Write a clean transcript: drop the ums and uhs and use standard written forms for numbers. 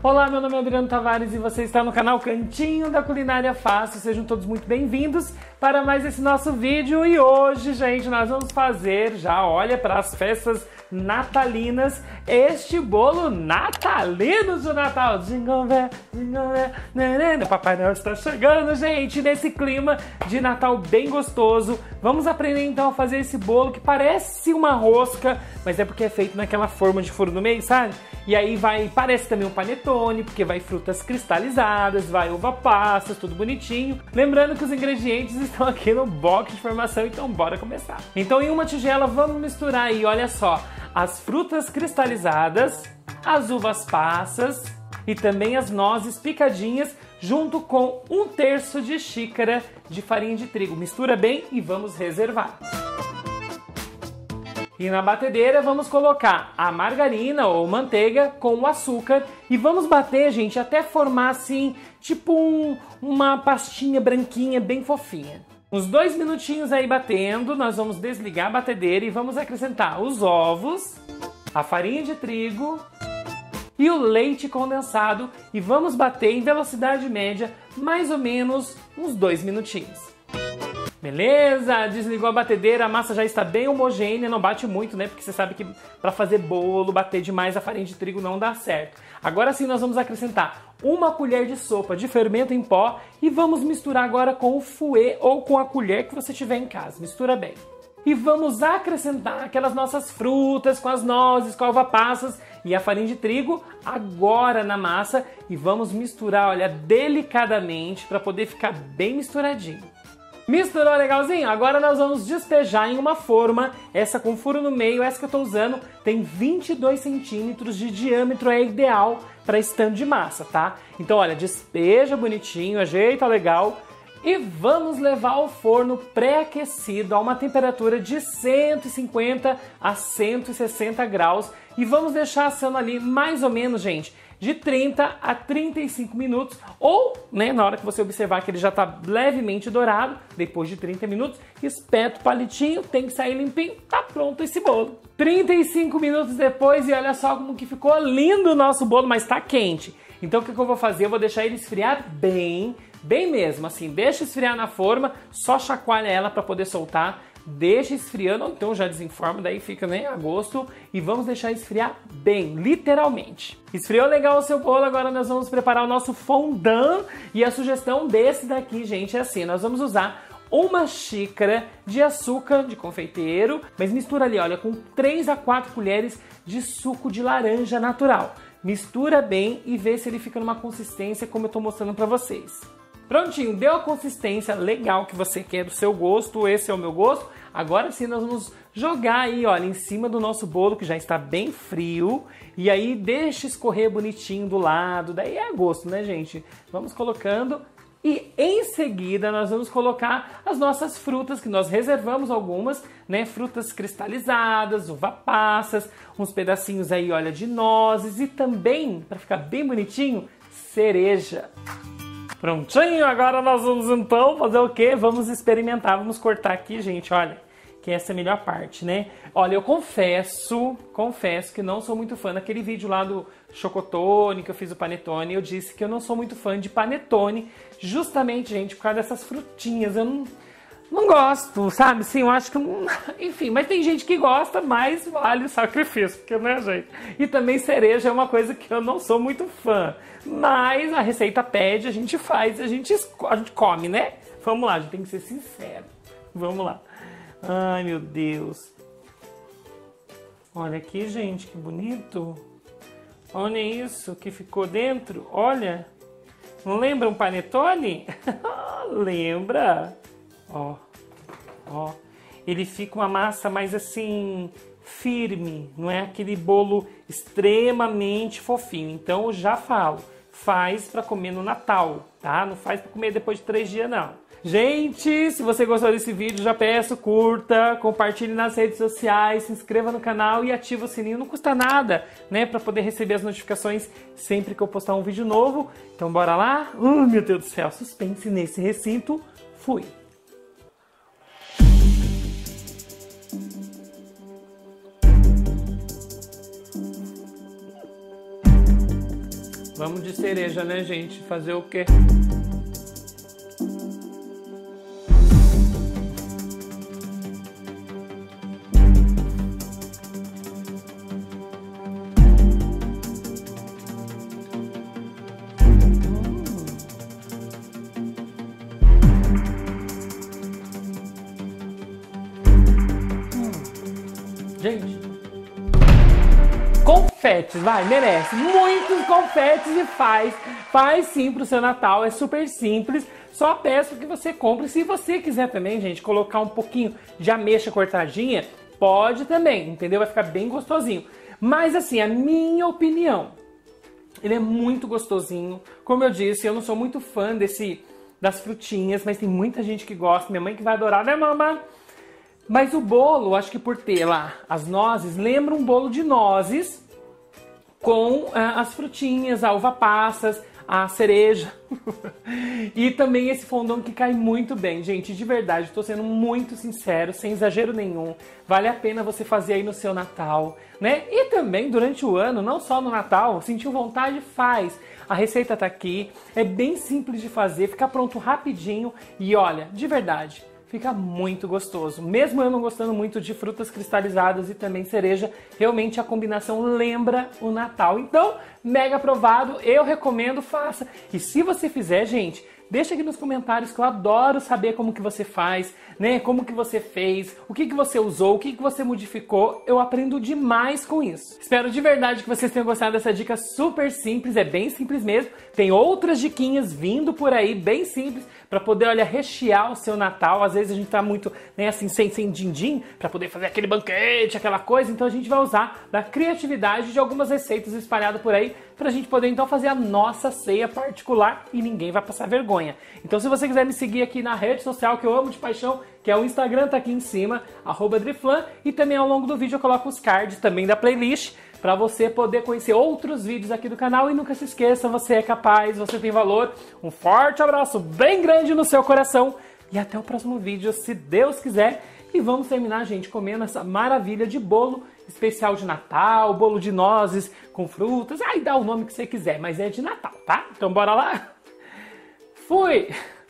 Olá, meu nome é Adriano Tavares e você está no canal Cantinho da Culinária Fácil. Sejam todos muito bem-vindos para mais esse nosso vídeo. E hoje, gente, nós vamos fazer, já olha, para as festas natalinas, este bolo natalino de Natal. Jingle bell, jingle bell, Papai Noel está chegando, gente, nesse clima de Natal bem gostoso. Vamos aprender então a fazer esse bolo que parece uma rosca, mas é porque é feito naquela forma de furo no meio, sabe? E aí parece também um panetone, porque vai frutas cristalizadas, vai uva passas, tudo bonitinho. Lembrando que os ingredientes estão aqui no box de informação, então bora começar. Então em uma tigela vamos misturar aí, olha só, as frutas cristalizadas, as uvas passas e também as nozes picadinhas, junto com 1/3 de xícara de farinha de trigo. Mistura bem e vamos reservar. E na batedeira vamos colocar a margarina ou manteiga com o açúcar e vamos bater, gente, até formar assim, tipo uma pastinha branquinha bem fofinha. Uns 2 minutinhos aí batendo, nós vamos desligar a batedeira e vamos acrescentar os ovos, a farinha de trigo e o leite condensado e vamos bater em velocidade média mais ou menos uns 2 minutinhos. Beleza? Desligou a batedeira, a massa já está bem homogênea, não bate muito, né? Porque você sabe que para fazer bolo, bater demais a farinha de trigo não dá certo. Agora sim nós vamos acrescentar 1 colher de sopa de fermento em pó e vamos misturar agora com o fouet ou com a colher que você tiver em casa. Mistura bem. E vamos acrescentar aquelas nossas frutas com as nozes, com a uva passas e a farinha de trigo agora na massa e vamos misturar, olha, delicadamente para poder ficar bem misturadinho. Misturou legalzinho? Agora nós vamos despejar em uma forma, essa com furo no meio, essa que eu estou usando, tem 22 centímetros de diâmetro, é ideal para stand de massa, tá? Então, olha, despeja bonitinho, ajeita legal e vamos levar ao forno pré-aquecido a uma temperatura de 150 a 160 graus e vamos deixar assando ali mais ou menos, gente, de 30 a 35 minutos ou, né, na hora que você observar que ele já está levemente dourado, depois de 30 minutos, espeta o palitinho, tem que sair limpinho, tá pronto esse bolo. 35 minutos depois e olha só como que ficou lindo o nosso bolo, mas tá quente. Então o que eu vou fazer? Eu vou deixar ele esfriar bem mesmo, assim, deixa esfriar na forma, só chacoalha ela para poder soltar. Deixa esfriando, então já desenforma, daí fica, né, a gosto. E vamos deixar esfriar bem, literalmente. Esfriou legal o seu bolo, agora nós vamos preparar o nosso fondant. E a sugestão desse daqui, gente, é assim, nós vamos usar 1 xícara de açúcar de confeiteiro, mas mistura ali, olha, com 3 a 4 colheres de suco de laranja natural. Mistura bem e vê se ele fica numa consistência como eu tô mostrando pra vocês. Prontinho, deu a consistência legal que você quer do seu gosto, esse é o meu gosto. Agora sim nós vamos jogar aí, olha, em cima do nosso bolo que já está bem frio. E aí deixa escorrer bonitinho do lado, daí é a gosto, né, gente? Vamos colocando e em seguida nós vamos colocar as nossas frutas, que nós reservamos algumas, né? Frutas cristalizadas, uva passas, uns pedacinhos aí, olha, de nozes e também, para ficar bem bonitinho, cereja. Prontinho, agora nós vamos então fazer o quê? Vamos experimentar, vamos cortar aqui, gente, olha, que essa é a melhor parte, né? Olha, eu confesso que não sou muito fã daquele vídeo lá do chocotone, que eu fiz o panetone, eu disse que eu não sou muito fã de panetone, justamente, gente, por causa dessas frutinhas, eu não gosto, sabe? Sim, eu acho que... Enfim, mas tem gente que gosta, mas vale o sacrifício, porque, né, gente? E também cereja é uma coisa que eu não sou muito fã. Mas a receita pede, a gente faz, a gente come, né? Vamos lá, a gente tem que ser sincero. Vamos lá. Ai, meu Deus. Olha aqui, gente, que bonito. Olha isso que ficou dentro. Olha. Não lembra um panetone? Lembra? Ó, ó, ele fica uma massa mais assim, firme, não é aquele bolo extremamente fofinho. Então eu já falo, faz para comer no Natal, tá? Não faz para comer depois de 3 dias, não. Gente, se você gostou desse vídeo, já peço, curta, compartilhe nas redes sociais, se inscreva no canal e ativa o sininho, não custa nada, né? Para poder receber as notificações sempre que eu postar um vídeo novo. Então bora lá? Meu Deus do céu, suspense nesse recinto. Fui! Vamos de cereja, né, gente? Fazer o quê? Gente, confetes, vai, merece muitos confetes e faz sim pro seu Natal, é super simples, só peço que você compre. Se você quiser também, gente, colocar um pouquinho de ameixa cortadinha, pode também, entendeu? Vai ficar bem gostosinho. Mas assim, a minha opinião, ele é muito gostosinho. Como eu disse, eu não sou muito fã das frutinhas, mas tem muita gente que gosta, minha mãe que vai adorar, né, mamãe? Mas o bolo, acho que por ter lá as nozes, lembra um bolo de nozes com as frutinhas, a uva passas, a cereja. E também esse fondant que cai muito bem. Gente, de verdade, estou sendo muito sincero, sem exagero nenhum. Vale a pena você fazer aí no seu Natal, né? E também durante o ano, não só no Natal, sentiu vontade, faz. A receita tá aqui, é bem simples de fazer, fica pronto rapidinho e olha, de verdade, fica muito gostoso. Mesmo eu não gostando muito de frutas cristalizadas e também cereja, realmente a combinação lembra o Natal. Então, mega aprovado, eu recomendo, faça. E se você fizer, gente, deixa aqui nos comentários que eu adoro saber como que você faz, né? Como que você fez, o que que você usou, o que que você modificou. Eu aprendo demais com isso. Espero de verdade que vocês tenham gostado dessa dica super simples, é bem simples mesmo. Tem outras diquinhas vindo por aí, bem simples, para poder, olha, rechear o seu Natal. Às vezes a gente tá muito, né, assim, sem din-din, para poder fazer aquele banquete, aquela coisa. Então a gente vai usar da criatividade de algumas receitas espalhadas por aí, pra gente poder então fazer a nossa ceia particular e ninguém vai passar vergonha. Então se você quiser me seguir aqui na rede social que eu amo de paixão, que é o Instagram, tá aqui em cima, @Driflan, e também ao longo do vídeo eu coloco os cards também da playlist, para você poder conhecer outros vídeos aqui do canal. E nunca se esqueça, você é capaz, você tem valor. Um forte abraço bem grande no seu coração e até o próximo vídeo, se Deus quiser. E vamos terminar, gente, comendo essa maravilha de bolo especial de Natal, bolo de nozes com frutas. Aí dá o nome que você quiser, mas é de Natal, tá? Então bora lá? Fui!